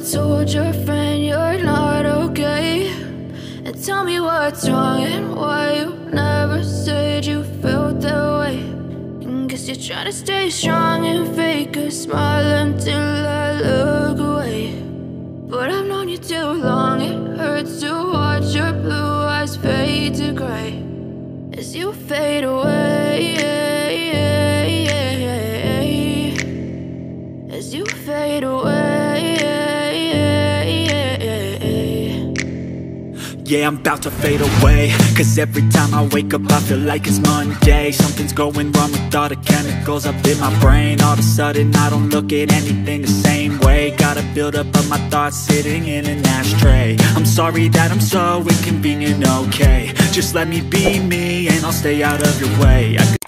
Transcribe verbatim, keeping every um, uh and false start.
told your friend you're not okay? And tell me what's wrong and why you never said you felt that way. And guess you're trying to stay strong and fake a smile until I look away. But I've known you too long, it hurts to watch your blue eyes fade to gray as you fade away, as you fade away. Yeah, I'm about to fade away, cause every time I wake up I feel like it's Monday. Something's going wrong with all the chemicals up in my brain. All of a sudden I don't look at anything the same way. Got a build up of my thoughts sitting in an ashtray. I'm sorry that I'm so inconvenient, okay? Just let me be me and I'll stay out of your way. I